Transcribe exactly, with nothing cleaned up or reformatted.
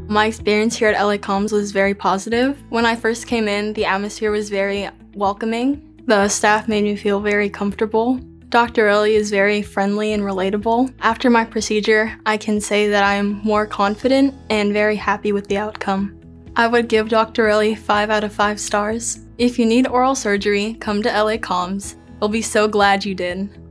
My experience here at L A Comms was very positive. When I first came in, the atmosphere was very welcoming. The staff made me feel very comfortable. Doctor Relle is very friendly and relatable. After my procedure, I can say that I am more confident and very happy with the outcome. I would give Doctor Relle five out of five stars. If you need oral surgery, come to L A Comms. We'll be so glad you did.